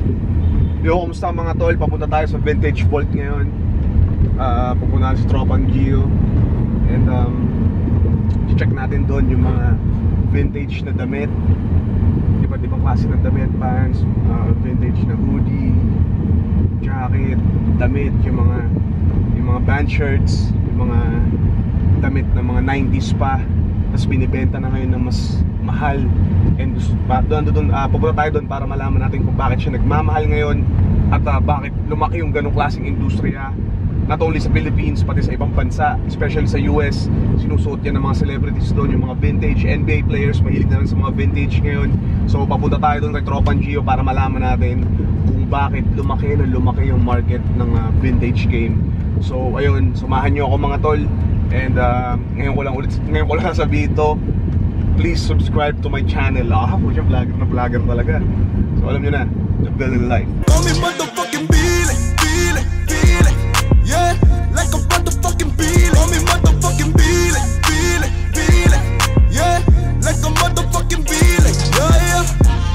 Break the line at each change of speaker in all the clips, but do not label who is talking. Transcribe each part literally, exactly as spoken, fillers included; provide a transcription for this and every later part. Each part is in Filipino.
Yo, kumusta mga tol? Papunta tayo sa Vintage Vault ngayon. uh, Pupunta si Tropang Gio. And um, check natin doon yung mga vintage na damit. Iba't ibang klase ng damit, pants, uh, vintage na hoodie, jacket, damit, yung mga yung mga band shirts, yung mga damit na mga nineties pa, tapos binibenta na ngayon na mas mahal. And doon, doon, uh, pupunta tayo doon para malaman natin kung bakit siya nagmamahal ngayon at uh, bakit lumaki yung ganong klaseng industriya, not only sa Philippines pati sa ibang bansa, especially sa U S. Sinusuot yan ng mga celebrities doon, yung mga vintage. N B A players mahilig na rin sa mga vintage ngayon. So papunta tayo doon kay Tropang Gio para malaman natin kung bakit lumaki na lumaki yung market ng uh, vintage game. So ayun, sumahan nyo ako mga tol. And uh, ngayon ko lang ulit, ngayon ko lang sasabihin ito, please subscribe to my channel. Ah, po siya, vlogger na vlogger talaga. So alam nyo na, The Building Life.
Call me motherfucking Billy, Billy, Billy, yeah, like a motherfucking Billy. Call me motherfucking Billy, Billy, Billy, yeah, like a motherfucking Billy, yeah, yeah.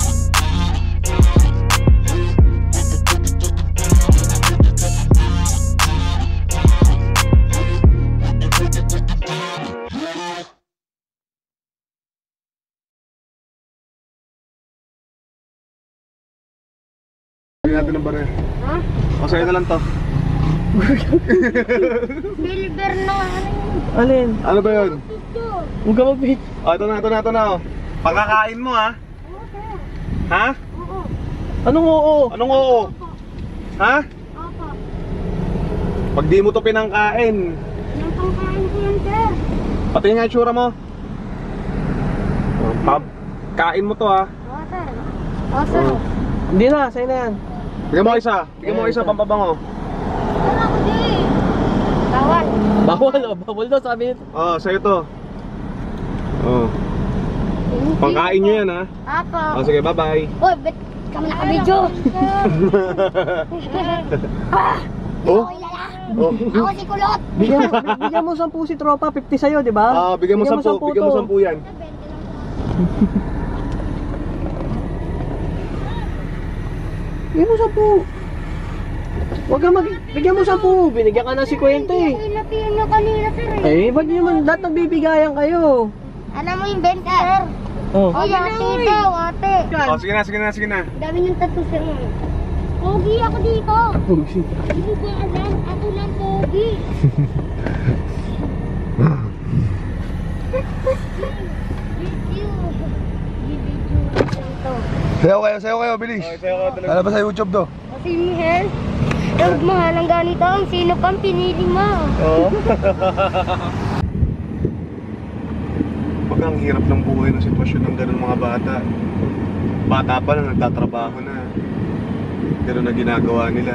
Bigyan natin ng baril.
Ha?
O sa'yo na lang to.
Silver na ano yun?
Alin?
Ano ba yun?
Picture.
Huwag ka mag-beat.
O ito na, ito na, ito na. Oh. Pagkakain mo ha.
Okay.
Ha?
Oo.
Anong oo?
Anong oo? Ha?
Opo.
Pag di mo to pinangkain,
Yung pangkain ko yan, sir.
pati nga itsura mo. Pab, kain mo to ha.
Oo, sir. Oo, sir.
Oh.
Hindi na, sa'yo na yan.
Bigyan mo isa. Bigyan mo isa pampabango.
Sir, ako di. Tawad.
Bawal o, bawal daw sabi nito.
Oh, sa'yo to. Oh. Pangkain nyo yan ha.
Apo.
Oh, sige, bye bye.
Uy, bet kami naka-video. Ah!
Oh?
Ako ilala.
Oh.
Ako si Kulot.
Bigyan mo, bigyan mo sampu si Tropa, fifty sa'yo, di ba?
Ah, bigyan mo sampu, bigyan mo
to.
sampu yan.
Bigyan mo sampu. Huwag ka mag... Bigyan mo sampu. Binigyan ka na si Kwento eh.
Pinapiyan nyo kanina, sir eh.
Eh, ba't naman lahat nagbibigayan kayo?
Alam mo yung benta, sir.
Oh.
Oh, ate daw, ate.
Oh, sige na, sige na, sige na.
Dami ng tattoo, sir. Pogi ako dito.
Pusi.
Hindi ko alam. Ako lang pogi. Video. Video lang to.
Sayo kayo, sayo kayo, bilis.
Okay, sa'yo ka talaga.
Ano ba sa YouTube to?
Kasi Mihel, yung mahal ang ganito, ang sino pang pinili mo?
Oo. Pag ang hirap ng buhay ng sitwasyon ng ganun mga bata. Bata pa lang, nagtatrabaho na. Ganun na ginagawa nila.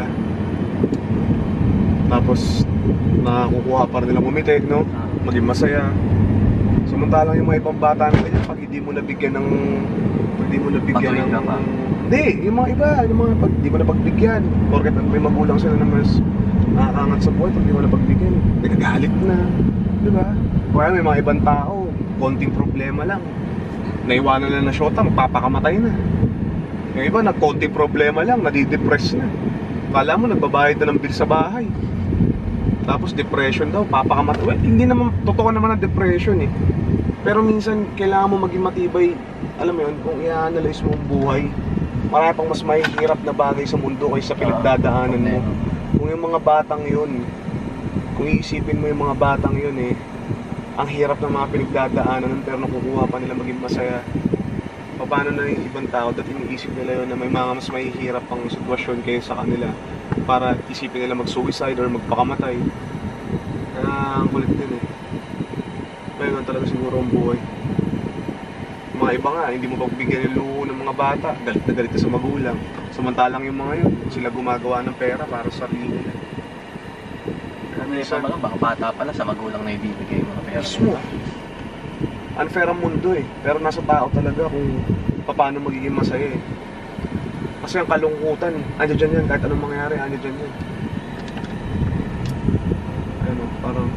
Tapos, nakakukuha pa rin nilang umiti, no? Maging masaya. Samantalang yung mga ibang bata na ganyan, pag hindi mo nabigyan ng... Pag hindi mo nabigyan ng... Hindi, yung mga iba, yung mga pag hindi mo napagbigyan. Porket may magulang sila na mas nakakangat sa buhay, pag hindi mo napagbigyan, nagagalit na. Di ba? Kaya may mga ibang tao, konting problema lang. Naiwanan lang na syota, magpapakamatay na. Yung iba, nagkonting problema lang, nadidepress na. Kala mo, nagbabayad na ng bill sa bahay. Tapos depression daw, papakamatay. Well, hindi naman, totoo naman ang depression eh. Pero minsan, kailangan mo maging matibay. Alam mo yun, kung i-analyze mo ang buhay, marami pang mas mahihirap na bagay sa mundo kaysa pinagdadaanan mo. Kung yung mga batang yun, kung iisipin mo yung mga batang yun eh, ang hirap ng mga pinagdadaanan pero nakukuha pa nila maging masaya. Paano na yung ibang tao dahil iniisip nila yun na may mga mas mahihirap pang sitwasyon kaysa sa kanila para isipin nila mag-suicide or magpakamatay. Kaya ang kulit din eh. Kaya talaga siguro ang buhay. Yung mga iba nga, hindi mo pagbigyan yung luho ng mga bata, galit na galit sa magulang. Samantalang yung mga yun, sila gumagawa ng pera para sa sarili nila.
Ano yung sama lang, baka bata pala sa magulang na ibibigay yung mga pera.
Mismo. Unfair ang mundo eh, pero nasa tao talaga kung paano magiging masaya eh. Kasi ang kalungkutan, andyan dyan yan, kahit anong mangyari, andyan dyan yan. Ano, parang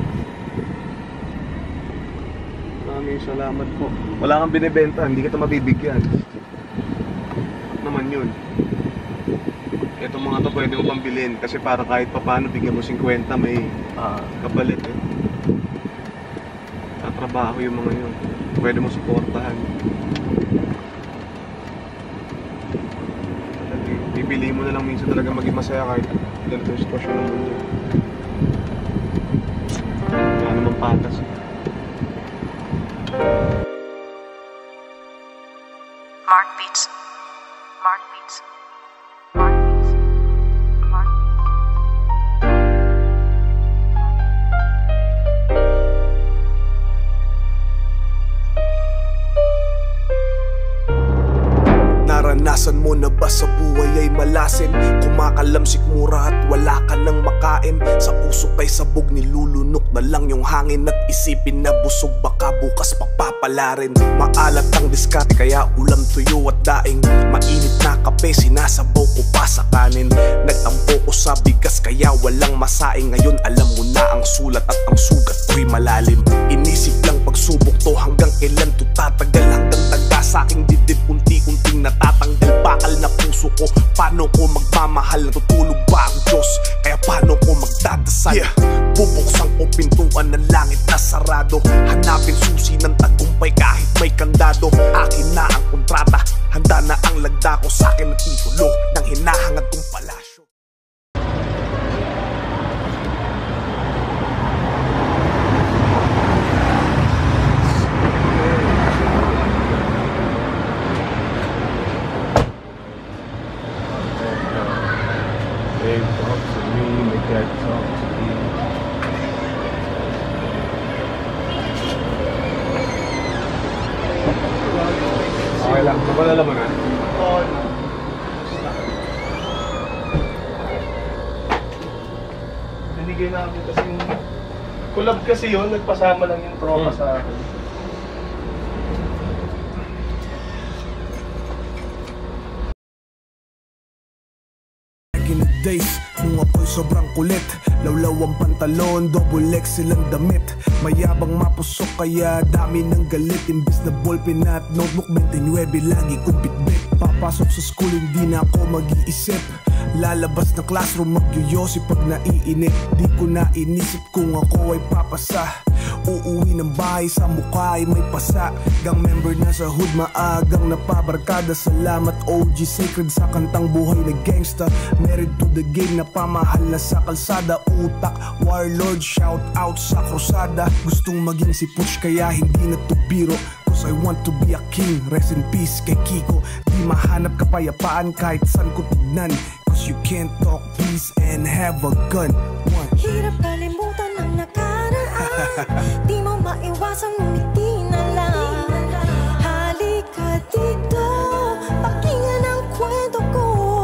maraming salamat po. Wala kang binibenta, hindi kita mabibigyan. Naman yun. Itong mga to pwede mo pang bilhin kasi para kahit pa paano bigyan mo fifty may
Ah,
kapalit eh. Tatrabaho yung mga yun. Pwede mo suportahan. Pipili mo na lang minsan talaga maging masaya kahit ganito yung sitwasyon ng mundo. Kaya naman patas.
Mark Beats. Mark Beats. Mark Beats. Mark Beats.
Naranasan mo na ba sa buhay ay malasin? Kumakalamsik mura at wala ka nang makain. Sa usok ay sabog, nilulunok na lang yung hangin. At isipin na busog, baka bukas papapalarin. Maalat ang diskarte kaya ulam, tuyo at daing. Mainit na kape, sinasabaw ko pa sa kanin. Nagtampo ko sa bigas kaya walang masaing. Ngayon alam mo na ang sulat at ang sugat ko'y malalim. Inisip lang pagsubok to hanggang kailan to tatagal. Hanggang taga sa aking dibdib unti-unting natatanggal. Bakal na puso ko, paano ko magmamahal? Natutulog ba ang Diyos? Kaya paano ko magdadasal? Yeah. Bubuksan ko pintuan ng langit na sarado. Hanapin susi ng tagumpay kahit may kandado. Akin na ang kontrata, handa na ang lagda ko. Sa akin ang titulo ng hinahangad kong palasyo.
They talk to me, they can't talk to me. Okay lang, mabalala mo na.
Oo. Binigay namin kasi yung collab kasi yun, nagpasama lang yung tropa
Hmm.
sa akin.
In the days, nung ako'y sobrang kulit. Lawlaw ang pantalon, double X silang damit. Mayabang mapusok kaya dami ng galit. Imbis na ballpen at notebook, twenty-nine lagi kong bitbit. Papasok sa school, hindi na ako mag-iisip. Lalabas ng classroom, magyoyosi pag naiinip. Di ko na inisip kung ako ay papasa. Uuwi ng bahay, sa mukha ay may pasa. Gang member na sa hood, maagang napabarkada. Salamat O G Sacred sa kantang buhay na gangsta. Married to the game na pamahal na sa kalsada. Utak, warlord, shout out sa krusada. Gustong maging si Push kaya hindi na to biro. Cause I want to be a king, rest in peace kay Kiko. Di mahanap kapayapaan kahit saan ko tignan. Cause you can't talk peace and have a gun. One.
Hirap kalimutan ang nakaraan. Di mo maiwasang ngumiti na lang. Halika dito, pakinggan ang kwento ko.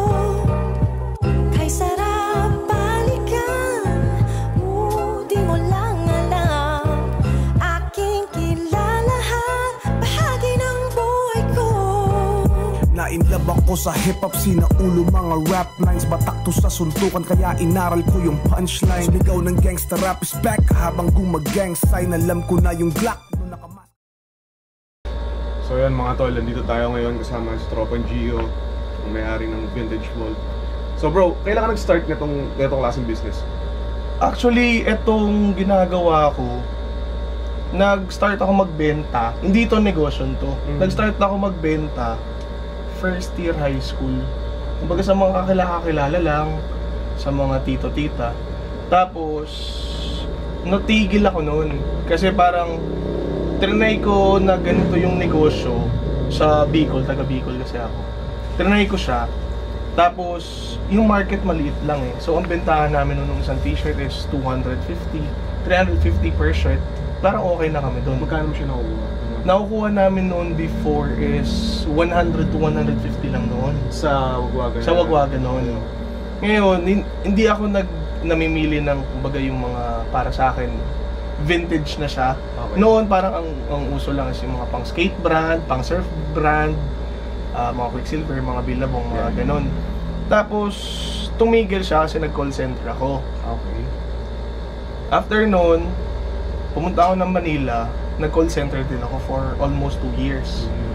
Kay sarap balikan, uh, di mo lang alam. Aking kilalahan, bahagi ng buhay ko.
Nainlove ako sa hip-hop, sinaulo mga rap lines. Batak to sa suntukan kaya inaral ko yung punchline. Ligaw ng gangsta rap is back habang gumagang sign. Alam ko na yung Glock no nakamas.
So yan mga tol, nandito tayo ngayon kasama si Tropang Gio, ang may-ari ng Vintage Vault. So bro, kailan ka nag-start nitong, nitong klaseng business?
Actually, etong ginagawa ko, nag-start ako magbenta. Hindi to negosyo to.
Mm.
Nag-start ako magbenta first year high school. Kumbaga sa mga kakilala-kakilala lang, sa mga tito-tita. Tapos, natigil ako noon. Kasi parang, trinay ko na ganito yung negosyo sa Bicol, taga Bicol kasi ako. Trinay ko siya. Tapos, yung market maliit lang eh. So, ang bentahan namin nung isang t-shirt is two hundred fifty, three hundred fifty per shirt. Parang okay na kami doon.
Magkano mo siya nakukuha?
Nakukuha namin noon before is one hundred to one hundred fifty lang noon.
Sa Wagwagan?
Sa Wagwagan noon. Ngayon, hindi ako nag namimili ng kumbaga yung mga para sa akin vintage na siya.
Okay.
Noon parang ang, ang uso lang is yung mga pang skate brand, pang surf brand, uh, mga Quicksilver, mga Billabong, mga
Yeah.
ganon. Tapos tumigil siya kasi nag-call center ako.
Okay.
After noon, pumunta ako ng Manila, nag-call center din ako for almost two years.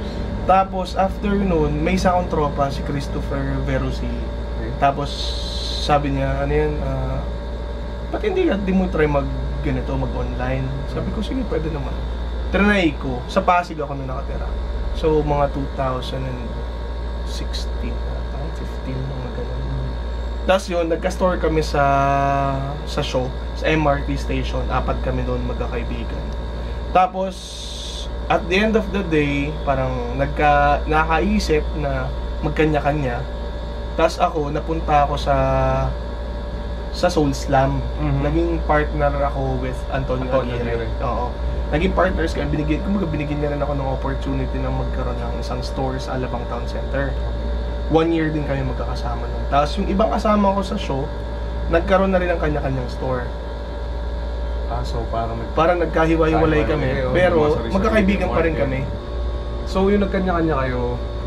Tapos, after noon, may isa akong tropa, si Christopher Verosil.
Okay.
Tapos, sabi niya, ano yan, ah, ba't hindi, di mo try mag ganito, mag-online? Sabi ko, sige, pwede naman. Trinay ko, sa Pasig ako nung nakatira. So, mga two thousand sixteen, fifteen, mga ganun. Tapos yun, nagka-store kami sa sa show, sa M R T station. Apat kami doon magkakaibigan. Tapos, at the end of the day, parang nagka, nakaisip na magkanya-kanya. Tapos ako, napunta ako sa sa Soul Slam.
Mhm.
Naging partner ako with Antonio,
Antonio
Aguirre.
Aguirre.
Oo. Naging partners kaya binigyan, kumbaga binigyan niya rin ako ng opportunity na magkaroon ng isang store sa Alabang Town Center. One year din kami magkakasama nun. Tapos yung ibang kasama ko sa show, nagkaroon na rin ng kanya-kanyang store.
Ah, so parang nag-
Parang nagkahiwa-hiwalay kami,
kayo,
pero
mga sarili-sarili
magkakaibigan pa rin
market.
kami.
So yung nagkanya-kanya kayo,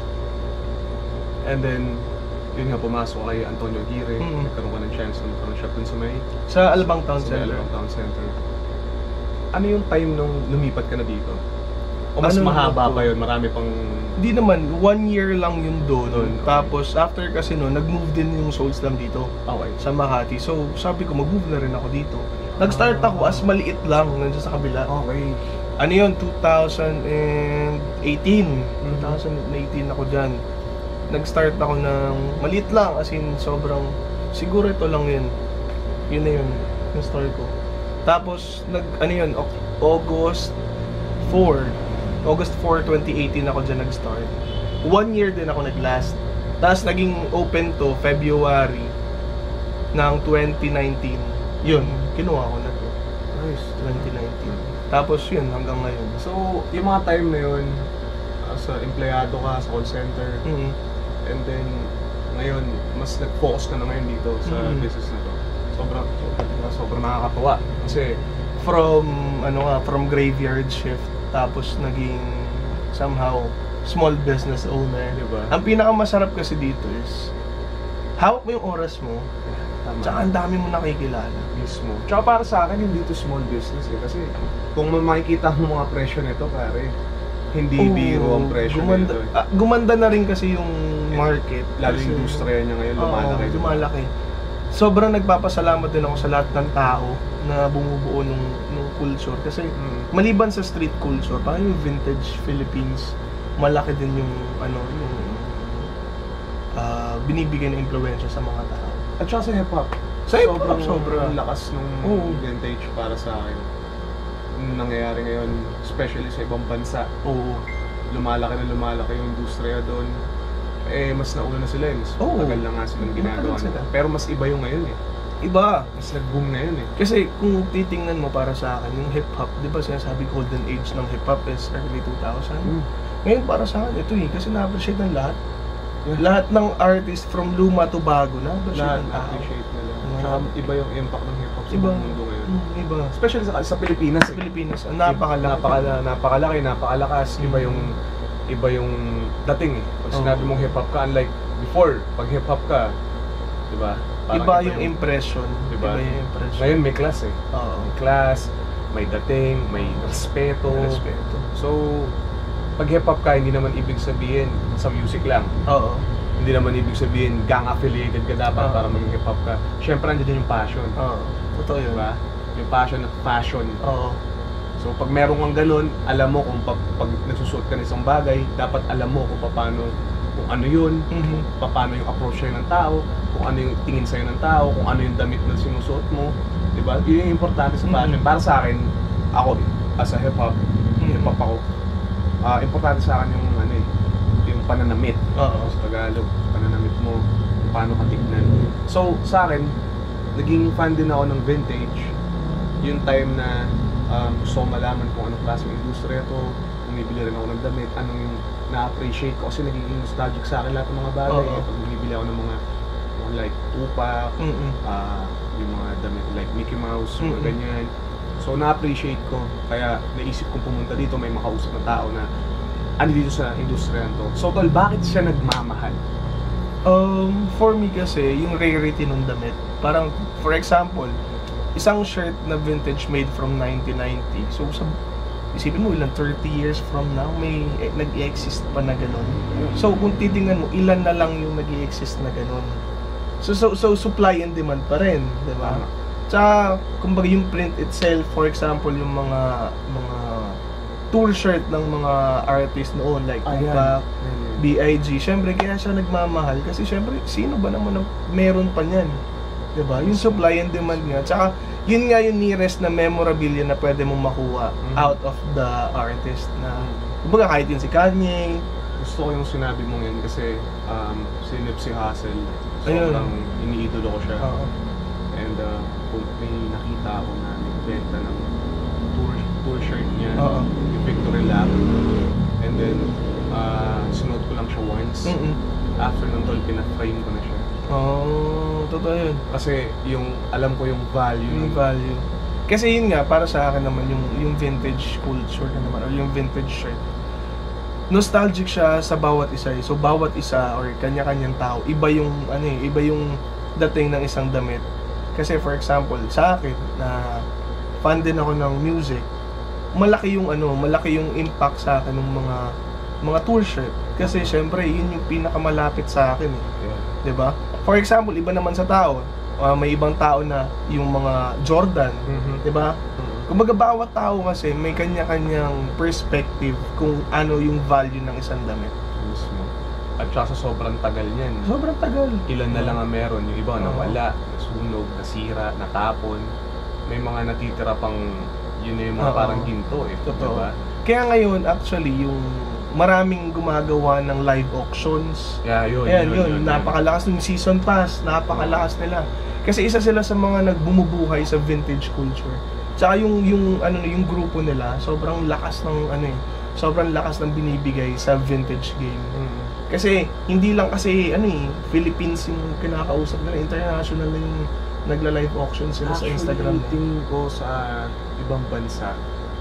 and then, yun nga, pumasok kay Antonio Aguirre,
Mm.
nagkaroon ka ng chance na magkaroon siya dun sa may,
Sa Alabang Town
sa may
Center.
Alabang Town Center. Ano yung time nung lumipat ka na dito? O mas
Ano
mahaba
to?
pa yun? Marami pang...
Hindi naman, one year lang yun doon.
Doon, okay.
Tapos after kasi noon, nag-move din yung Soul Slam dito
Okay.
sa Makati. So sabi ko, mag-move na rin ako dito. Nag-start
Ah.
ako as maliit lang, nandiyan sa kabila.
Okay.
Ano yun, two thousand eighteen.
Mhm.
twenty eighteen ako dyan. Nag-start ako ng maliit lang, as in sobrang, siguro ito lang yun. Yun na yun, yung story ko. Tapos, nag, ano yun, Au- August fourth. August fourth, twenty eighteen ako dyan nag-start. One year din ako nag-last. Tapos naging open to February ng twenty nineteen. Yun, kinuha ko na to.
Nice.
twenty nineteen. Tapos yun, hanggang ngayon.
So, yung mga time na yun, as a empleyado ka sa call center,
Mhm.
and then, ngayon, mas nag-focus ka na ngayon dito sa
Mhm.
business na to. Sobrang, sobrang, sobrang nakakatuwa. Kasi,
From, ano nga, from graveyard shift, tapos naging somehow small business owner.
Diba?
Ang pinakamasarap kasi dito is, hawak mo yung oras mo,
tama.
tsaka ang dami mo nakikilala.
Mismo. Tsaka para sa akin, hindi to small business eh. Kasi, kung makikita mo mga presyo nito, pare, hindi
Oo,
biro ang presyo
gumanda,
nito eh.
ah, gumanda na rin kasi yung market.
Lalo
Kasi-
yung industriya niya ngayon, lumalaki.
Oo,
diba?
lumalaki. Sobrang nagpapasalamat din ako sa lahat ng tao na bumubuo nung, nung culture. Kasi
Mm.
maliban sa street culture, parang yung vintage Philippines, malaki din yung ano yung ah, binibigay na impluwensya sa mga tao.
At saka sa hip-hop.
Sa hip-hop,
sobrang
sobra.
lakas nung
Oo.
vintage para sa akin. Yung nangyayari ngayon, especially sa ibang bansa,
Oo.
lumalaki na lumalaki yung industriya doon. Eh, mas nauna na sila eh. Mas
Oo.
matagal na nga silang ginagawa
Matagal sila.
nila. Pero mas iba yung ngayon eh.
Iba.
Mas nag-boom ngayon eh.
Kasi kung titingnan mo para sa akin, yung hip-hop, di ba sinasabi golden age ng hip-hop is early two thousand?
Mm.
Ngayon para sa akin, ito eh, kasi na-appreciate ng lahat.
Yeah.
Lahat ng artist from luma to bago, na-appreciate
Lahat
ng tao.
appreciate nila.
Oo.
Tsaka iba yung impact ng hip-hop sa
Iba.
buong mundo ngayon.
Mm, iba.
Especially sa, sa Pilipinas
Sa
eh.
Pilipinas, ang napakalaki.
Napakala, napakalaki, napakalakas. Iba yung iba yung dating eh. Pag
Oo.
sinabi mong hip-hop ka, unlike before, pag hip-hop ka, di ba? Parang
Iba yung impression.
Diba?
Iba yung impression.
Ngayon may class eh.
Oo.
May class, may dating, may respeto.
Respeto.
So, pag hip-hop ka, hindi naman ibig sabihin sa music lang.
Oo.
Hindi naman ibig sabihin gang affiliated ka dapat
Oo.
para maging hip-hop ka. Siyempre, nandiyan din yung passion.
Oo. Totoo yun.
Diba? Yung passion at fashion.
Oo.
So, pag meron kang ganun, alam mo kung pag, pag nagsusuot ka ng isang bagay, dapat alam mo kung paano, kung ano yun,
Mhm.
paano yung approach sa'yo ng tao, kung ano yung tingin sa'yo ng tao, kung ano yung damit na sinusuot mo, di ba? Yun yung importante sa fashion.
Mhm.
Para sa akin, ako, as a hip-hop, hip-hop ako, ah importante sa akin yung, ano eh, yung pananamit.
Oo.
Sa Tagalog, pananamit mo, kung paano ka tignan. So, sa akin, naging fan din ako ng vintage. Yung time na um, gusto ko malaman kung anong klaseng industriya to, bumibili rin ako ng damit, anong yung na-appreciate ko kasi nagiging nostalgic sa akin lahat ng mga bagay.
Oo.
Eh, pag bumibili ako ng mga, mga like Tupac,
Mhm.
ah, yung mga damit like Mickey Mouse, mga
Mm-mm.
ganyan. So na-appreciate ko, kaya naisip kong pumunta dito, may makausap na tao na ano dito sa industriya to. So tol, bakit siya nagmamahal?
Um, for me kasi, yung rarity ng damit, parang, for example, isang shirt na vintage made from nineteen ninety, so sa isipin mo ilang thirty years from now may eh, nag-i-exist pa na ganun. So kung titingnan mo, ilan na lang yung nag-i-exist na ganun. So, so, so supply and demand pa rin, di ba? Tsaka, kumbaga yung print itself, for example, yung mga mga tour shirt ng mga artist noon, like Tupac, B I G, syempre kaya siya nagmamahal kasi syempre, sino ba naman ang meron pa niyan? Di ba? Yung supply and demand nga. Tsaka, yun nga yung nearest na memorabilia na pwede mong makuha mm-hmm. out of the artist na, kumbaga kahit yun si Kanye.
Gusto ko yung sinabi mo yun kasi um, si Nipsey Hussle, sobrang iniidolo ko siya. Uh-huh. And uh, kung may nakita ako na nagbenta ng tour, tour shirt niya, uh-huh. yung victory lap, and then uh, sinuot ko lang siya once. Mm-hmm. After ng tol, pina-frame ko na siya.
Oh, totoo yun.
Kasi yung, alam ko yung value.
Yung value. Kasi yun nga, para sa akin naman, yung, yung vintage culture na naman, or yung vintage shirt, nostalgic siya sa bawat isa. So bawat isa or kanya-kanyang tao, iba yung ano eh, iba yung dating ng isang damit. Kasi for example, sa akin na fan din ako ng music, malaki yung ano, malaki yung impact sa akin ng mga mga tour shirt. Kasi syempre, yun yung pinakamalapit sa akin eh. Yeah. 'Di ba? For example, iba naman sa tao, uh, may ibang tao na yung mga Jordan, mm-hmm. 'di ba? Kumbaga bawat tao kasi may kanya-kanyang perspective kung ano yung value ng isang damit.
Mismo. At saka sa sobrang tagal niyan.
Sobrang tagal.
Ilan na lang ang meron. Yung iba nawala, nasunog, nasira, natapon. May mga natitira pang yun yung mga Uh-oh. parang ginto eh.
Totoo.
Diba?
Kaya ngayon actually yung maraming gumagawa ng live auctions.
Yeah, yun.
Ayan,
yun,
yun,
yun, yun.
Napakalakas ng season pass. Napakalakas nila. Kasi isa sila sa mga nagbumubuhay sa vintage culture. Tsaka yung yung ano yung grupo nila, sobrang lakas ng ano eh, sobrang lakas ng binibigay sa vintage game. Mm. Kasi hindi lang kasi ano eh, Philippines yung kinakausap nila, international na yung nagla-live auction sila
Actually,
sa Instagram.
Tingin ko sa ibang bansa,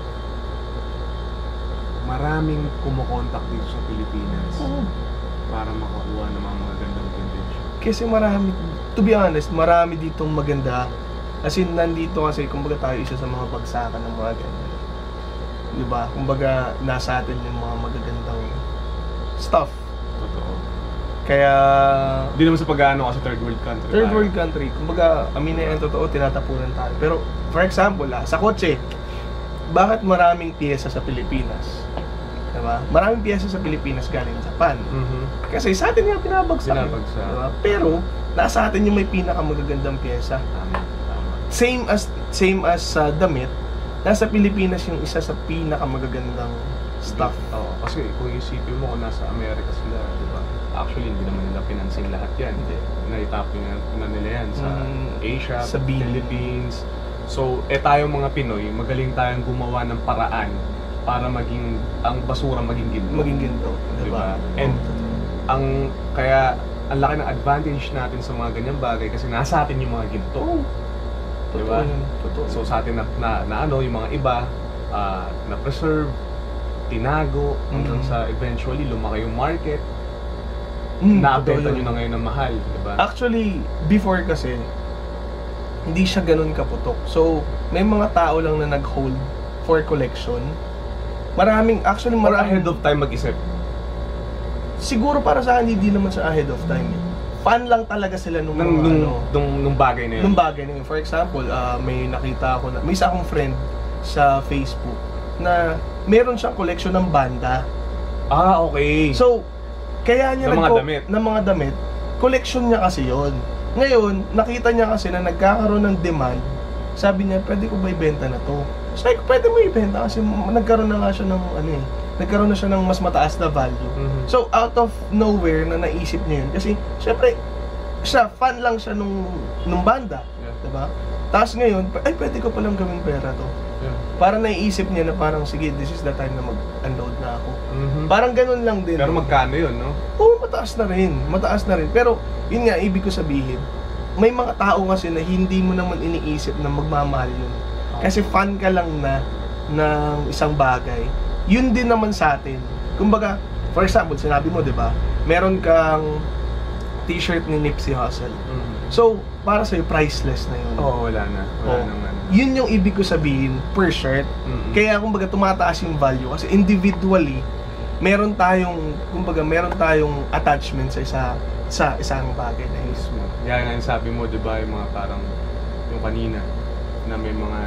maraming kumukontak dito sa Pilipinas oh. para makakuha ng mga magandang vintage.
Kasi marami, to be honest, marami ditong maganda. As in, nandito kasi, kumbaga tayo isa sa mga bagsakan ng mga ganyan. Diba? Kumbaga, nasa atin yung mga magagandang stuff.
Totoo.
Kaya...
Hindi naman sa pag-ano kasi third world country.
Third
tayo.
world country. Kumbaga, aminin ang totoo, tinatapunan tayo. Pero, for example, ah, sa kotse, bakit maraming piyesa sa Pilipinas? Diba? Maraming piyesa sa Pilipinas galing Japan. Mm-hmm. Kasi sa atin nga pinabagsak.
Pinabagsak.
Diba? Pero, nasa atin yung may pinakamagagandang piyesa.
Tama.
Same as same as sa uh, damit, nasa Pilipinas yung isa sa pinakamagagandang stuff.
Oo, kasi kung isipin mo kung nasa Amerika sila, di ba? Actually, hindi naman nila pinansin lahat yan. Hindi. Naitapin na nila yan sa mm, Asia,
sa
Philippines. So, eh tayo mga Pinoy, magaling tayong gumawa ng paraan para maging, ang basura maging ginto.
Maging ginto, di ba?
And, oh, ang, kaya, ang laki ng advantage natin sa mga ganyang bagay kasi nasa atin yung mga ginto. Oh. Diba?
Totoo.
So sa atin na, na, na ano, yung mga iba uh, na preserve, tinago, hanggang mm-hmm. sa eventually lumaki yung market. Mm, Naabenta nyo na ngayon ng mahal, diba?
Actually, before kasi, hindi siya ganun kaputok. So, may mga tao lang na nag-hold for collection. Maraming, actually maraming...
ahead of time mag-isip?
Siguro para sa akin, hindi naman sa ahead of time eh. Fan lang talaga sila nung,
nung,
mga,
nung,
ano,
nung, nung bagay na yun.
Nung bagay na yun. For example, uh, may nakita ako na, may isa akong friend sa Facebook na meron siyang collection ng banda.
Ah, okay.
So, kaya niya
ng mga
nagko-
damit.
ng mga damit, collection niya kasi yon. Ngayon, nakita niya kasi na nagkakaroon ng demand. Sabi niya, pwede ko ba ibenta na to? Sabi ko, pwede mo ibenta kasi nagkaroon na nga siya ng ano eh, nagkaroon na siya ng mas mataas na value. Mm-hmm. So, out of nowhere na naisip niya yun. Kasi, syempre, siya, fan lang siya nung, nung banda. Yeah. Diba? Tapos ngayon, ay, pwede ko palang gawing pera to. Yeah. Parang naiisip niya na parang, sige, this is the time na mag-unload na ako. Mm-hmm. Parang ganun lang din.
Pero magkano yun, no?
Oo, mataas na rin. Mataas na rin. Pero, yun nga, ibig ko sabihin, may mga tao kasi na hindi mo naman iniisip na magmamahal yun. Kasi fan ka lang na ng isang bagay. Yun din naman sa atin. Kumbaga, for example, sinabi mo, di ba? Meron kang t-shirt ni Nipsey Hussle. Mm-hmm. So, para sa'yo, priceless na yun.
Oo, wala na. Wala
Oo.
naman.
Yun yung ibig ko sabihin per shirt.
Mm-mm.
Kaya kumbaga tumataas yung value kasi individually meron tayong kumbaga meron tayong attachment sa isa sa isang bagay na yun.
Mismo. Yan nga yung sabi mo, di ba, yung mga parang yung kanina na may mga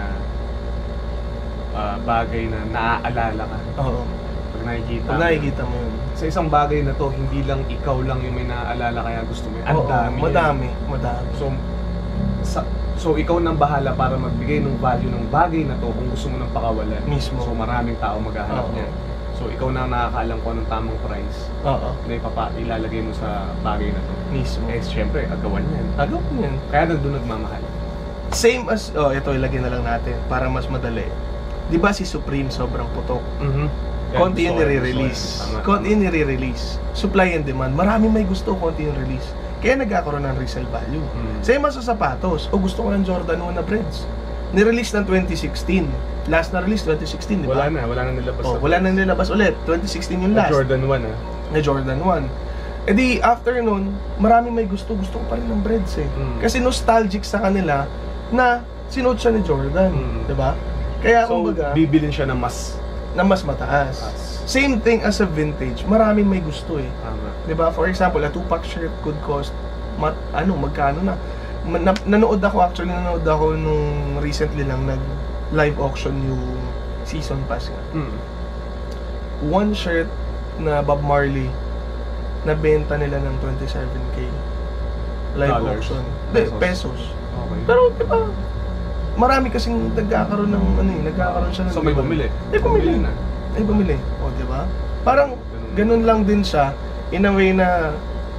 ah, bagay na naaalala ka.
Oo.
Pag nakikita
Pag
mo.
nakikita mo yun.
Sa isang bagay na to, hindi lang ikaw lang yung may naaalala kaya gusto mo. Ang
Oo,
dami. yan.
madami, madami.
So, sa, so ikaw nang bahala para magbigay ng value ng bagay na to kung gusto mo nang pakawalan.
Mismo.
So maraming tao maghahanap
Oo.
niyan. So ikaw na nakakaalam kung anong tamang price
Oo,
na ipapa, ilalagay mo sa bagay na to.
mismo.
Eh, syempre, agawan yan.
Agaw ko yan.
Kaya nandun nagmamahal.
Same as, oh, ito ilagay na lang natin para mas madali. Di ba si Supreme sobrang putok?
Mm-hmm.
Konti yung nire-release. Konti yung nire-release. Supply and demand. Marami may gusto, konti yung release. Kaya nagkakaroon ng resale value.
Mm.
Same as sa sapatos. O gusto ko ng Jordan one na breads. Nirelease ng twenty sixteen. Last na release, twenty sixteen, di ba?
Wala na, wala na nilabas.
Oh,
na-
wala nang nilabas ulit. twenty sixteen yung
Na
last.
Jordan one ah.
Na Jordan one. E di, after nun, marami may gusto. Gusto ko pa rin ng breads eh.
Mm.
Kasi nostalgic sa kanila na sinuot siya ni Jordan.
Mm.
Di ba? Kaya
So,
kumbaga,
bibilin siya ng mas
na mas mataas.
Mataas.
Same thing as a vintage. Maraming may gusto eh.
tama.
'Di ba? For example, a two-pack shirt could cost mat, ano, magkano na? Ma- na, nanood ako actually nanood ako nung recently lang nag live auction yung season pass nga.
Mm.
One shirt na Bob Marley nabenta nila ng twenty-seven K. Live
Dollars.
auction. Hindi,
Pesos.
pesos.
Okay.
Pero 'di ba? Marami kasing nagkakaroon ng ano eh, nagkakaroon siya ng
So may
demand.
bumili.
May bumili
na.
Ay, bumili. O, di ba? Parang, ganun lang din siya, in a way na,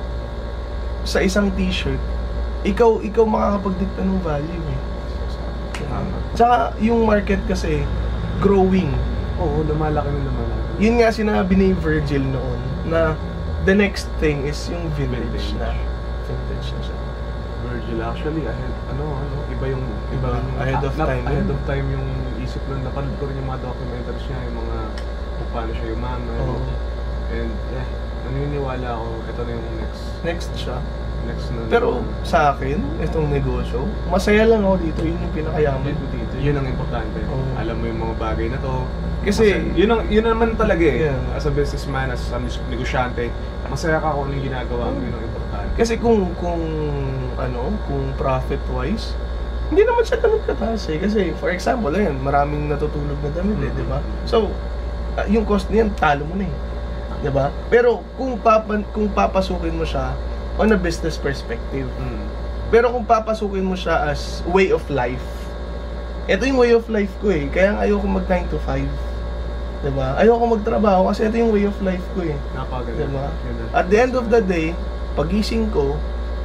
sa isang t-shirt, ikaw, ikaw makakapagdikta ng value eh.
Tama.
Tsaka, yung market kasi, growing.
Oo, lumalaki na lumalaki.
Yun nga sinabi ni Virgil noon, na the next thing is yung vintage,
Vintage.
na. Vintage na siya.
Virgil actually ahead, ano, ano, iba yung,
Iba,
rin yung-
ahead of
na-
time
Ahead
yun.
of time yung isip nun, napanood ko rin yung mga documentaries niya, yung mga, kung paano siya yumaman.
Oo.
And, yeah, naniniwala ako, ito na yung next,
Next siya.
next na.
Pero, sa akin, itong negosyo, masaya lang ako dito, yun yung pinakayaman ko dito.
yun ang importante.
Oo.
Alam mo yung mga bagay na to.
Kasi-
Masaya. yun ang yun naman talaga eh.
Yeah.
As a businessman, as a negosyante, masaya ka kung ano yung ginagawa mo, yun ang importante.
Kasi kung kung ano, kung profit wise, hindi naman siya ganun kataas eh. Kasi for example, ayun, maraming natutulog na damit eh,
Mhm.
di ba? So, ah, yung cost niyan talo mo na eh. Di ba? Pero kung papan kung papasukin mo siya on a business perspective.
Mm.
Pero kung papasukin mo siya as way of life. Ito yung way of life ko eh. Kaya nga ayoko mag nine to five. Di ba? Ayoko magtrabaho kasi ito yung way of life ko eh.
Napakaganda.
Diba?
Ganda.
At the end of the day, pagising ko,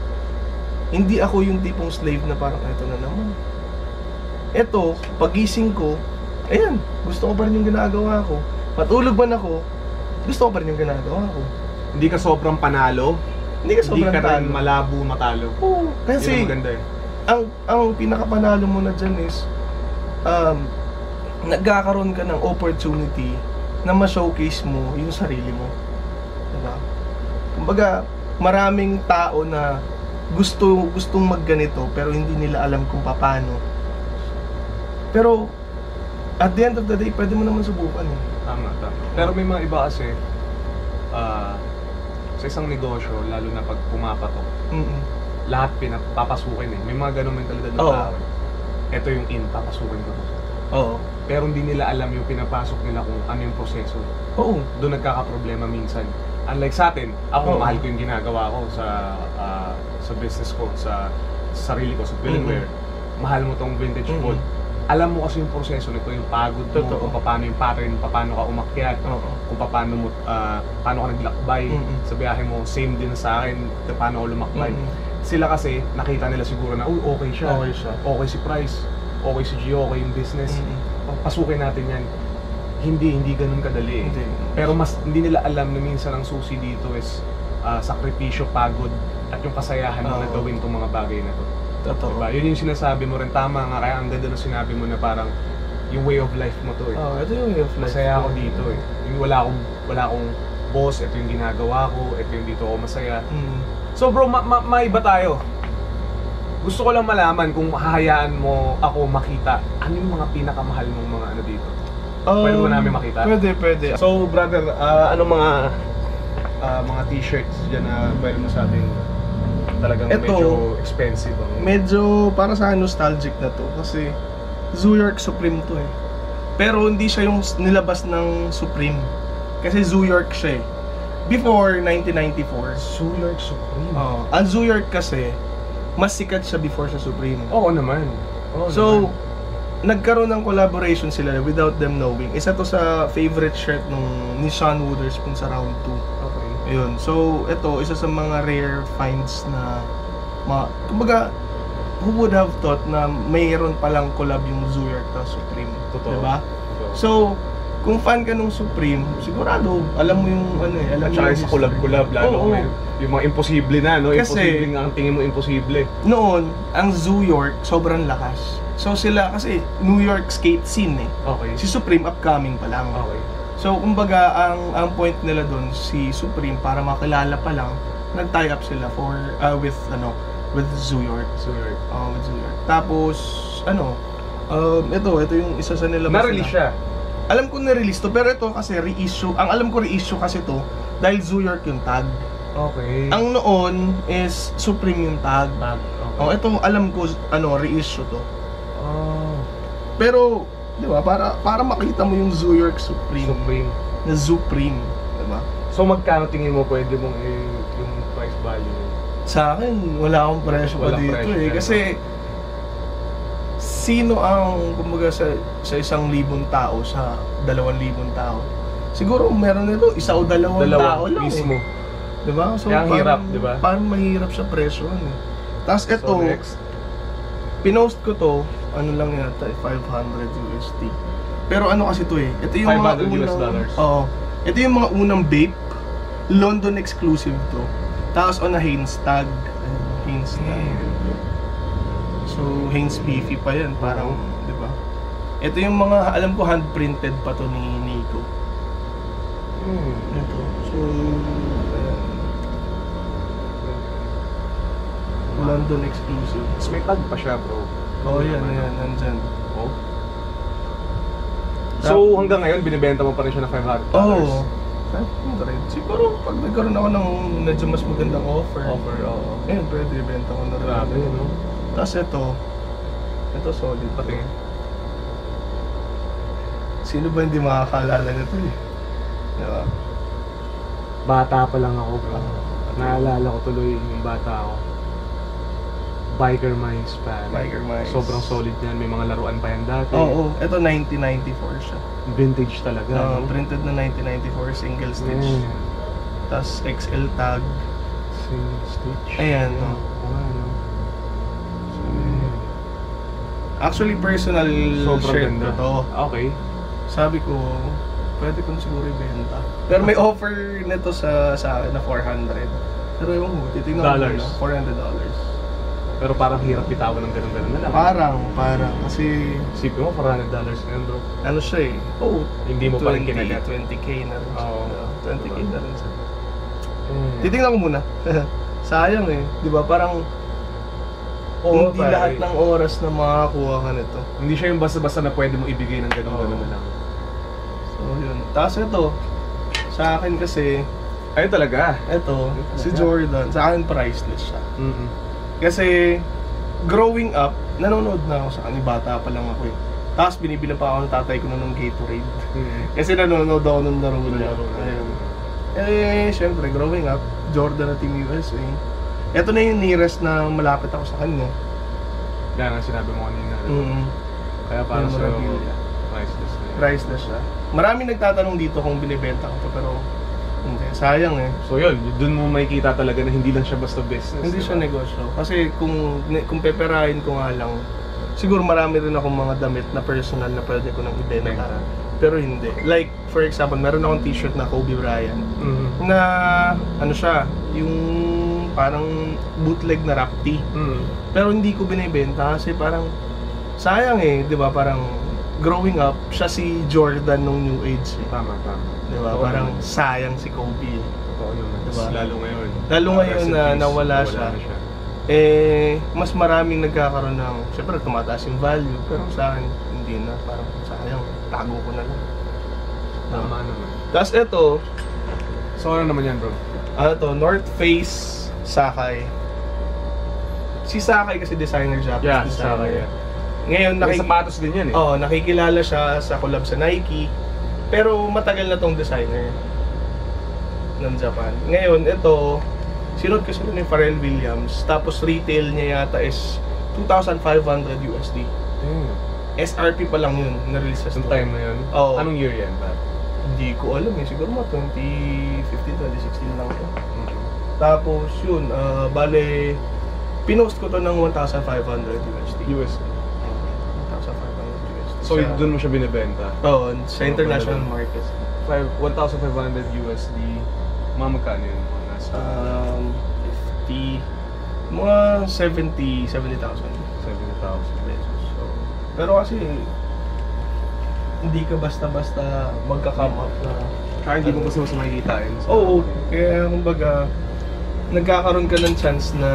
hindi ako yung tipong slave na parang ito na naman. Ito, pagising ko, ayan, gusto ko pa rin yung ginagawa ko. Matulog man ako, gusto ko pa rin yung ginagawa ko.
Hindi ka sobrang panalo,
Hindi ka
hindi
sobrang
ka rin
talo.
malabo matalo.
Oo,
Yun
kasi
ang maganda eh.
ang ang pinakapanalo mo na dyan is um, nagkakaroon ka ng opportunity na ma-showcase mo yung sarili mo. Diba? Kumbaga, maraming tao na gusto gustong magganito pero hindi nila alam kung paano. Pero at the end of the day, pwede mo naman subukan eh.
Tama, tama. Pero may mga iba kasi, ah, sa isang negosyo, lalo na pag pumapatok,
Mm-mm.
lahat pinapapasukin eh. May mga ganun mentalidad ng
Oo.
tao. Ito yung in, papasukin ko to.
Oo.
Pero hindi nila alam yung pinapasok nila kung ano yung proseso.
Oo.
Doon nagkakaproblema minsan. Unlike sa atin, ako
Oo.
mahal ko yung ginagawa ko sa ah, sa business ko, sa, sa sarili ko, sa Will and
Mhm.
Wear. Mahal mo tong vintage
Mhm.
food. Alam mo kasi yung proseso nito, yung pagod mo,
Totoo.
kung paano yung pattern, paano ka umakyat,
Oo.
kung paano mo ah, paano ka naglakbay
Mhm.
sa biyahe mo. Same din sa akin, kung paano ako lumakbay.
Mhm.
Sila kasi nakita nila siguro na, uy, okay siya.
Okay siya.
Okay si Price, okay si Gio, okay yung business.
Mhm.
Pasukin natin yan. Hindi, hindi ganun kadali eh.
Hindi.
Pero mas hindi nila alam na minsan ang susi dito is ah, sakripisyo, pagod, at yung kasayahan mo na
Oo.
gawin itong mga bagay na to.
Totoo.
Diba? Yun yung sinasabi mo rin, tama nga, kaya ang ganda na sinabi mo na parang yung way of life mo to eh.
Oh, ito yung way of life.
Masaya ako dito eh. Yung wala akong, wala akong boss, ito yung ginagawa ko, ito yung dito ako masaya.
Mm.
So bro, ma ma maiba tayo. Gusto ko lang malaman kung hahayaan mo ako makita, ano yung mga pinakamahal mong mga ano dito?
Um,
Pwede mo namin makita?
Pwede, pwede.
So, brother, ah, anong mga ah, mga t-shirts dyan na pwede mo sa atin talagang
Ito,
medyo expensive ang...
Medyo para sa akin nostalgic na to kasi Zoo York Supreme to eh. Pero hindi siya yung nilabas ng Supreme. Kasi Zoo York siya eh. Before nineteen ninety-four.
Zoo York Supreme?
Oh, ang Zoo York kasi mas sikat siya before sa Supreme.
Oo naman. Oo
So,
naman.
nagkaroon ng collaboration sila without them knowing. Isa to sa favorite shirt nung ni Sean Wotherspoon sa round two.
Okay.
Ayun. So, ito, isa sa mga rare finds na, ma, kumbaga, who would have thought na mayroon palang collab yung Zoo York na Supreme.
Totoo.
Diba?
Totoo.
So, kung fan ka nung Supreme, sigurado, alam mo yung ano eh, alam
At
mo
saka
yung
sa
history.
collab-collab, lalo
Oo,
may, yung mga imposible na, no?
Kasi-
Imposible nga ang tingin mo imposible.
Noon, ang Zoo York, sobrang lakas. So sila, kasi New York skate scene eh.
Okay.
Si Supreme upcoming pa lang.
Okay.
So, kumbaga, ang ang point nila doon, si Supreme, para makilala pa lang, nag-tie up sila for, uh, with, ano, with Zoo York.
Zoo York.
Oh, with Zoo York. Tapos, ano, um, ito, ito yung isa sa nila.
Na-release siya.
Alam ko na-release to, pero ito kasi reissue. Ang alam ko reissue kasi to, dahil Zoo York yung tag.
Okay.
Ang noon is Supreme yung tag.
tag. Okay.
Oh, ito alam ko, ano, reissue to.
Oh.
Pero, di ba, para, para makita mo yung Zoo York Supreme.
Supreme.
Na Supreme, di ba?
So magkano tingin mo pwede mong i- yung price value?
Sa akin, wala akong presyo pa
Walang
dito
presyo
eh.
yan,
Kasi, sino ang, kumbaga, sa, sa isang libong tao, sa dalawang libong tao? Siguro, meron nito, isa o dalawang
Dalawa
tao lang
mismo.
eh. Di ba? So,
Kaya ang
parang-
hirap, di ba?
Parang mahirap sa presyo. Eh. Tapos ito,
So next.
pinost ko to, ano lang yata, eh, five hundred U S D. Pero ano kasi to eh, ito yung
five
mga
hundred U S
unang,
dollars.
Oo. Ito yung mga unang vape, London exclusive to. Tapos on a Hanes tag. Ayan, Hanes tag. So, Hanes Beefy pa yan, parang, di ba? Ito yung mga, alam ko, hand-printed pa to ni Nico.
Hmm.
Ito. So, ayan. London exclusive.
Tapos may tag pa siya, bro.
Oh, yan, yan, nandyan.
Oh. So hanggang ngayon, binibenta mo pa rin siya ng five hundred dollars?
Oo. five hundred. Siguro pag nagkaroon ako ng medyo mas magandang offer.
Offer, oo.
Ayun, pwede ibenta ko na rin.
Grabe, no?
Tapos ito, ito solid.
Patingin.
Sino ba hindi makakaalala nito eh? Diba?
Bata pa lang ako, bro. Naalala ko tuloy yung bata ako. Biker Mice, pare.
Biker Mice.
Sobrang solid yan. May mga laruan pa yan dati.
Oo, oh, ito nineteen ninety-four siya.
Vintage talaga.
Uh,
no?
printed na nineteen ninety-four, single stitch.
Yeah.
Tapos X L tag.
Single stitch.
Ayan,
Oh,
no?
oo nga, no? So, yeah.
Actually, personal
Sobrang
shirt
ganda.
ko to.
Okay.
Sabi ko, pwede ko na siguro ibenta. Pero may offer nito sa sa akin na four hundred. Pero yung mo, titignan ko
Dollars.
muna, four hundred dollars.
Pero parang hirap bitawan ng ganun-ganun na lang.
Parang, parang, kasi
Isipin mo, four hundred dollars na yun, bro.
ano siya eh. Oh,
Hindi mo pa rin kinagat.
twenty K na rin siya.
Oo.
twenty K na rin siya.
Mm.
Titignan ko muna. Sayang eh. Di ba? Parang,
Oo,
hindi
pare.
lahat ng oras na makakakuha ka nito.
Hindi siya yung basta-basta na pwede mo ibigay ng ganun-ganun
Oo.
na lang.
So, yun. Tapos ito, sa akin kasi,
Ayun talaga.
ito, si Jordan, sa akin priceless siya.
Mm-mm.
Kasi, growing up, nanonood na ako sa kanya, bata pa lang ako eh. Tapos binibilang pa ako ng tatay ko na ng Gatorade.
Mm-mm.
Kasi nanonood ako ng laro niya.
Laro niya.
Ayun. Eh, syempre, growing up, Jordan na Team U S A. Ito na yung nearest na malapit ako sa kanya.
Kaya nga sinabi mo kanina.
Mm.
Kaya para sa
Memorabilia.
priceless na yun.
Priceless siya. Maraming nagtatanong dito kung binibenta ko to, pero hindi. Sayang eh.
So yun, dun mo makikita talaga na hindi lang siya basta business.
Hindi
diba?
siya negosyo. Kasi kung kung peperahin ko nga lang, siguro marami rin akong mga damit na personal na pwede ko nang ibenta.
Benta.
Pero hindi. Like, for example, meron akong t-shirt na Kobe Bryant
Mhm.
na ano siya, yung parang bootleg na rap tee.
Mhm.
Pero hindi ko binibenta kasi parang sayang eh, 'di ba? Parang growing up, siya si Jordan nung new age. Eh.
Tama, tama.
'Di ba?
Totoo
Parang
naman.
sayang si Kobe. Eh.
Totoo naman.
Diba?
Lalo ngayon.
Lalo
Ah,
ngayon
rest in
na
peace,
nawala siya.
na siya.
eh, mas maraming nagkakaroon ng, syempre tumataas yung value, pero sa akin, hindi na, parang sayang, tago ko na lang.
Tama naman.
Tapos ito,
So ano naman yan, bro?
ano to, North Face Sakay. Si Sakay kasi designer, Japanese
Yeah,
designer.
Sakay, yeah.
Ngayon,
May
nakik-
sapatos din yan eh.
Oo, nakikilala siya sa collab sa Nike. Pero matagal na tong designer ng Japan. Ngayon, ito, sinod ko sila ni Pharrell Williams. Tapos retail niya yata is two thousand five hundred U S D.
Hmm.
S R P pa lang yun, na-release sa
Yung
store.
time na yun?
Oo.
Anong year yan, ba?
Hindi ko alam eh, siguro mga twenty fifteen, twenty sixteen lang to. Tapos yun, ah, bale, pinost ko to ng one thousand five hundred U S D.
U S D.
one thousand five hundred U S D.
So
Sa-
doon mo siya binibenta?
Oo, sa
So,
international
pwede.
market.
one thousand five hundred U S D. Mga magkano yun? Mga nasa
Um, fifty, mga seventy, seventy thousand
seventy thousand
pesos. So, pero kasi, hindi ka basta-basta magka-come up na.
Kaya hindi mo basta mas makikita yun.
Oo, kaya kumbaga, nagkakaroon ka ng chance na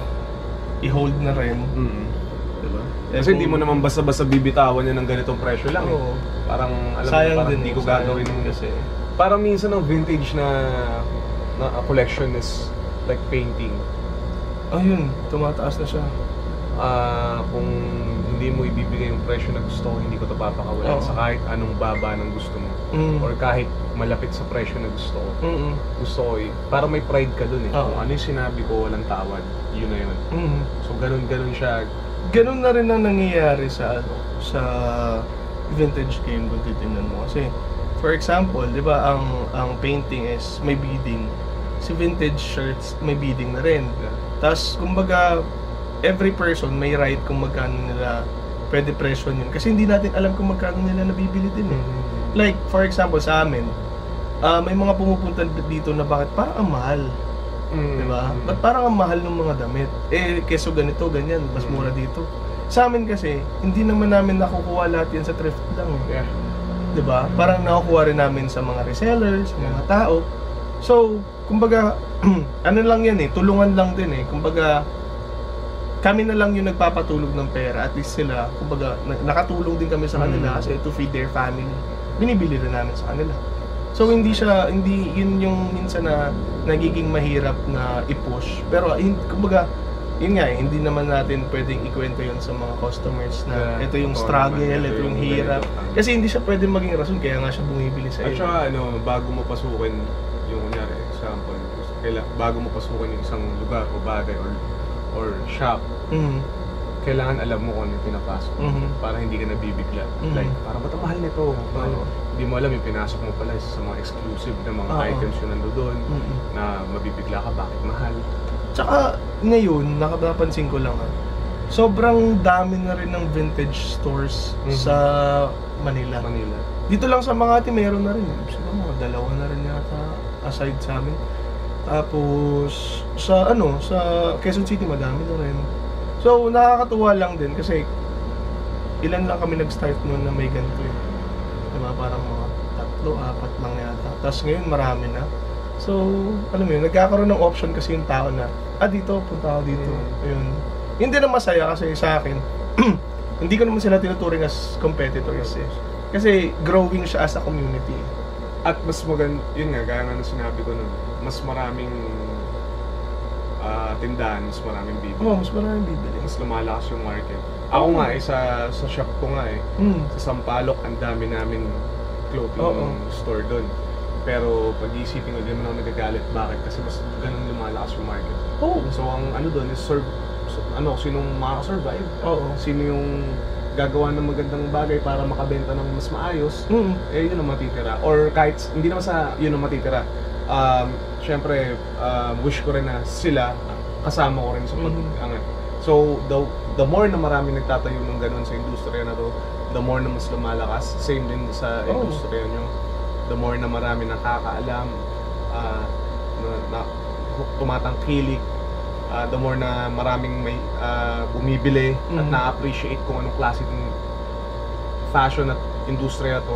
i-hold na rin.
Mm. Diba?
Eh,
Kasi hindi
kung-
mo naman basta-basta bibitawan yan ng ganitong presyo lang.
Oo.
Eh. Parang alam
Sayang
mo, parang
din,
hindi ko
sayang
gagawin
din kasi.
Parang minsan ng vintage na na uh, collection is like painting.
Ayun, tumataas na siya.
Ah, kung hindi mo ibibigay yung presyo na gusto ko, hindi ko ito papakawalan
Oo.
sa kahit anong baba ng gusto mo.
Mm.
Or kahit malapit sa presyo na gusto ko.
Mm-mm.
Gusto ko eh. Parang may pride ka dun eh.
Oo.
Kung ano yung sinabi ko, walang tawad. Yun na yun.
Mm.
So ganun-ganun siya.
Ganun na rin ang nangyayari sa ano, sa vintage game kung titingnan mo. Kasi, for example, di ba, ang ang painting is may bidding. Si vintage shirts, may bidding na rin. Tapos, kumbaga, every person may right kung magkano nila pwede presyo yun. Kasi hindi natin alam kung magkano nila nabibili din eh. Like, for example, sa amin, ah, may mga pumupunta dito na bakit parang ang mahal.
Mm.
Diba? Ba't parang ang mahal ng mga damit? Eh, keso ganito, ganyan, mas mura dito. Sa amin kasi, hindi naman namin nakukuha lahat yan sa thrift lang. eh.
Yeah.
Diba? Parang nakukuha rin namin sa mga resellers, sa mga tao. So, kumbaga, ano lang yan eh, tulungan lang din eh. Kumbaga, kami na lang yung nagpapatulog ng pera. At least sila, kumbaga, na- nakatulong din kami sa kanila
Mm.
kasi to feed their family. Binibili rin namin sa kanila. So hindi siya, hindi yun yung minsan na nagiging mahirap na i-push. Pero hin- kumbaga, yun nga eh, hindi naman natin pwedeng ikwento yun sa mga customers na
Yeah,
ito yung
totoo
struggle,
naman,
ito yung hirap.
ganito.
Kasi hindi siya pwedeng maging rason, kaya nga siya bumibili sa
At
iyo.
saka ano, bago mo pasukin yung kunyari, example, kaila, bago mo pasukin yung isang lugar o bagay or or shop,
Mhm.
kailangan alam mo kung ano yung pinapasok mo
Mhm.
para hindi ka nabibigla.
Mhm.
Like, parang ba't ang mahal nito? Parang
Oo.
hindi mo alam yung pinasok mo pala isa sa mga exclusive na mga
Oo.
items yun nando doon
Mhm.
na mabibigla ka bakit mahal.
Tsaka ngayon, nakapansin ko lang ah, sobrang dami na rin ng vintage stores
Mhm.
sa Manila.
Manila.
Dito lang sa Makati meron na rin. Siguro mga dalawa na rin yata aside sa amin. Tapos sa ano, sa Quezon City madami na rin. So nakakatuwa lang din kasi ilan lang kami nag-start noon na may ganito eh. Diba? Parang mga tatlo, apat lang yata. Tapos ngayon marami na. So, alam mo yun, nagkakaroon ng option kasi yung tao na, ah dito, punta ako dito. Ayun. Yun din ang masaya kasi sa akin, hindi ko naman sila tinuturing as competitors eh. Kasi growing siya as a community.
At mas maganda, yun nga, gaya nga na sinabi ko nun, mas maraming ah, tindahan, mas maraming bibili.
Oo, oh, mas maraming bibili.
Mas lumalakas yung market. Ako nga eh, sa, sa shop ko nga eh,
Hmm.
sa Sampaloc, ang dami namin clothing
Oo.
store doon. Pero pag-iisipin ko, hindi naman ako nagagalit. Bakit? Kasi mas ganun lumalakas yung market.
Oo.
So ang ano doon is serve, so, ano, sinong makaka-survive?
Oo.
Sino yung gagawa ng magandang bagay para makabenta ng mas maayos?
Mm.
Eh, yun ang matitira. Or kahit, hindi naman sa yun ang matitira. Um, Siyempre, um, wish ko rin na sila, kasama ko rin sa pag-angat. So, the, the more na marami nagtatayo ng ganun sa industriya na to, the more na mas lumalakas. Same din sa
Oh.
industriya nyo. The more na marami nakakaalam, uh, na, na tumatangkilik, uh, the more na maraming may uh, bumibili at
Mhm.
na-appreciate kung anong klase ng fashion at industriya to,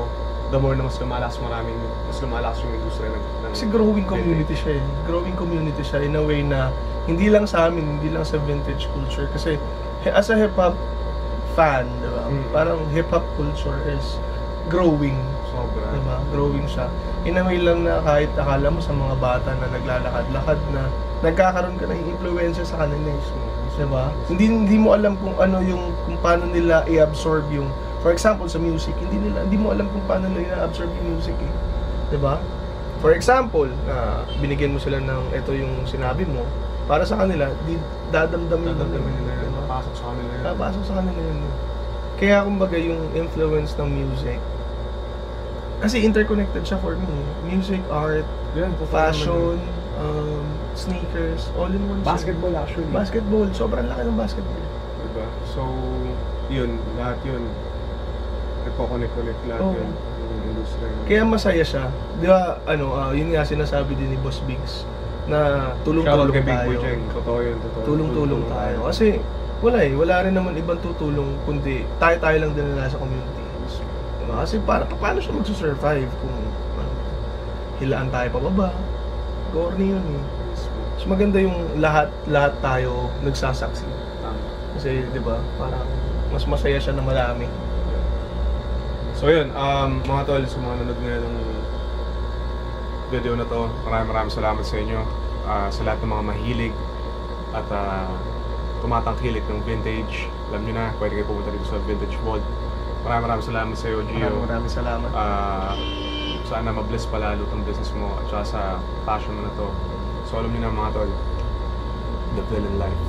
the more na mas lumalakas maraming, mas lumalakas yung industriya ng, ng
Kasi growing community siya eh. Growing community siya in a way na hindi lang sa amin, hindi lang sa vintage culture. Kasi as a hip-hop fan, diba?
Mm.
Parang hip-hop culture is growing.
Sobra.
Diba? Growing siya. In a way lang na kahit akala mo sa mga bata na naglalakad-lakad na nagkakaroon ka ng influensya sa kanila eh. Diba? Hindi, hindi mo alam kung ano yung, kung paano nila i-absorb yung, for example sa music, hindi nila, hindi mo alam kung paano nila i-absorb yung music eh. Diba? For example, na binigyan mo sila ng ito yung sinabi mo, para sa kanila, di dadamdamin
Dadamdamin nila yun,
diba?
papasok sa kanila yun.
Papasok sa kanila yun. Kaya kumbaga yung influence ng music, kasi interconnected siya for me. Music, art,
Yan, totoo
fashion,
naman
um, sneakers, all in one.
yun. Basketball actually.
Basketball, sobrang laki ng basketball.
Diba? So, yun, lahat yun. Nagko-connect-connect lahat
Oo.
yun. Yung industriya.
Kaya masaya siya. Di ba, ano, ah, yun nga sinasabi din ni Boss Biggs, na
Shoutout
tulong-tulong
kay Big Boy
tayo.
Cheng. Totoo yun, totoo.
Tulong-tulong tayo. Kasi, wala eh, wala rin naman ibang tutulong, kundi tayo-tayo lang din na nasa community. Diba? Kasi para, paano siya magsusurvive kung ano, hilaan tayo pababa? Corny yun eh. Mas maganda yung lahat, lahat tayo nagsasaksi. Kasi, di ba, parang mas masaya siya na marami.
So yun, um, mga tol, sa mga nanood ngayon ng video na to, maraming maraming salamat sa inyo. Uh, sa lahat ng mga mahilig at uh, tumatangkilik ng vintage. Alam nyo na, pwede kayo pumunta dito sa Vintage Vault. Maraming maraming salamat sa iyo, Gio.
Maraming maraming salamat.
Uh, sana ma-bless palalo itong business mo at saka sa passion mo na to. So alam nyo na mga tol, the villain life.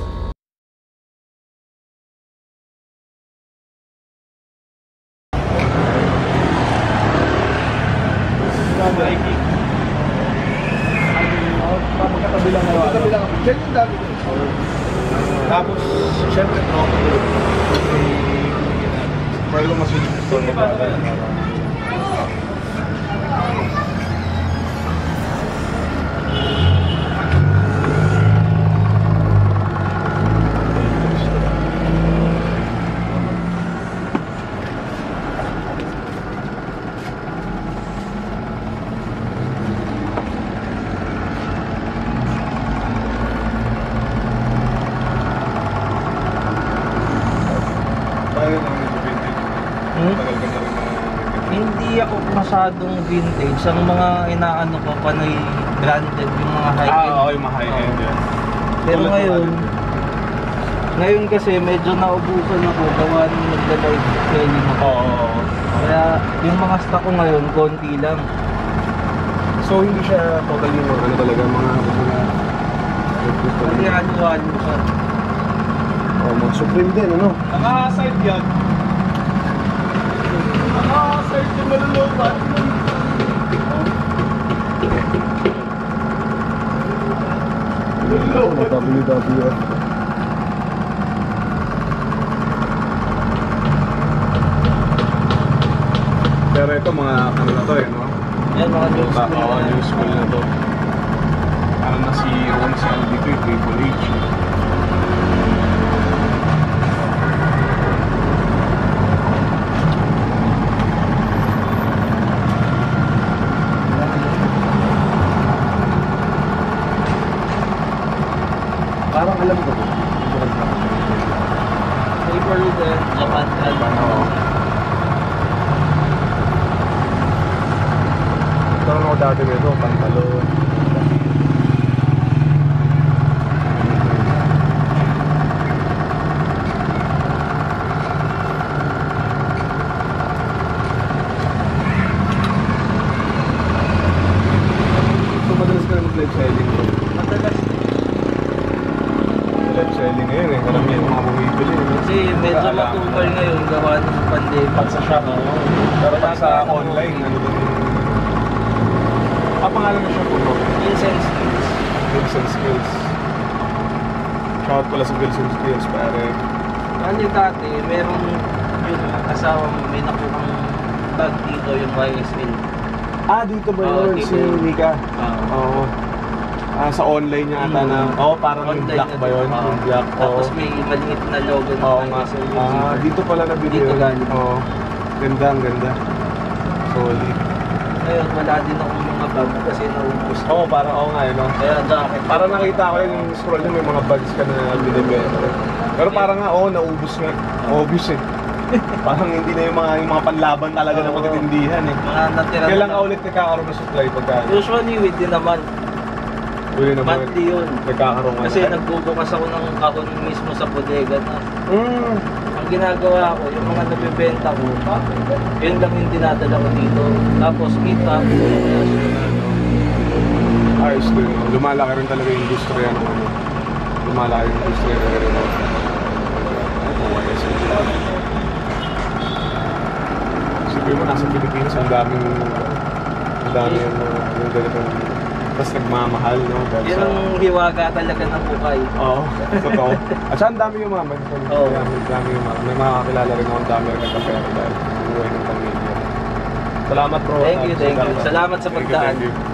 Magkatabi lang na Magkatabi lang. Check yung dami ko. Tapos, syempre, tropa ko.
Marlo mas yung store mo ba?
Hindi ako masyadong vintage. Ang mga inaano ko panoy branded, yung mga high-end.
Ah, oo, yung mga high-end yan.
Pero
Tulad
ngayon,
ng
ngayon kasi medyo naubusan ako gawa nung nagda-live selling ako.
Oo, oo, oo.
Kaya yung mga stock ko ngayon, konti lang.
So hindi siya totally yung ano talaga, mga mga
Kasi halo-halo siya.
oh, mga Supreme din, ano?
Naka-side yan. Naka-side yung malulupan.
W W F. Pero ito mga ano na to eh, no?
Yan, mga new
Ah,
school
oo,
na.
new school na to. Parang na si Ron si L B K, Triple H. Parang alam ko to.
Paper din, Japan Japan.
Oo. Parang ako dati nito, pantalon. So madalas ka na mag-live selling bro?
Madalas
Live selling ngayon eh, karamihan yung mga bumibili eh.
kasi medyo
Alam.
matumal ngayon gawa ng pandemic.
Pag sa shop, pero pag sa online, ano ba yung... Ah, pangalan mo siya po bro?
Incense skills.
Wilson Skills. Shout pala sa Wilson Skills, pare.
Ano dati, merong yun, asawa mo, may nakuhang tag dito yung Y S L.
Ah, dito ba
Oo,
yun?
dito
Si
yun.
Mika?
Ah.
Oo. Ah, sa online niya ata
Mm.
na... Oo, parang yung
Online
black
na
ba
din.
yun?
Oo.
Yung black, oo.
Tapos may maliit na logo ng
Oo
Y
nga.
S L.
Ah, dito pala nabili
Dito
yun.
galing.
Oo. Ganda, ang ganda. Solid.
Ngayon, wala din akong mga bag kasi naubos.
Oo, oh, parang oo nga, eh, no?
Kaya jacket.
Parang nakita ko yun, yung scroll niya, may mga bags ka na binibenta. Pero parang nga, oo, naubos nga. Obvious eh. Parang hindi na yung mga, yung mga panlaban talaga na magkatindihan eh.
Mga natira
Kailan
na
ka ulit nagkakaroon ng supply pagka?
Usually, within a month.
Uli naman.
Monthly yun.
Nagkakaroon ka
Kasi
na.
nagbubukas ako ng kahon mismo sa bodega na.
Mm.
Ang ginagawa ko, yung mga nabibenta ko, yun lang yung dinadala ko dito. Tapos kita,
Ayos din. Lumalaki rin talaga yung industriya ng ano. Lumalaki yung industriya ng ano. Sabi mo, nasa Pilipinas, ang daming ang dami yung mga yung ganitong tapos nagmamahal, no? Dahil
yun
sa...
ang hiwaga talaga ng bukay.
Oo, totoo. At saan dami yung mga
Oo.
Ang dami yung mga may mga kakilala rin ako, ang dami rin nagkapera dahil buhay ng pamilya. Salamat bro.
Thank you, thank you.
Salamat.
Salamat sa
Thank you,
pagdaan.
thank you.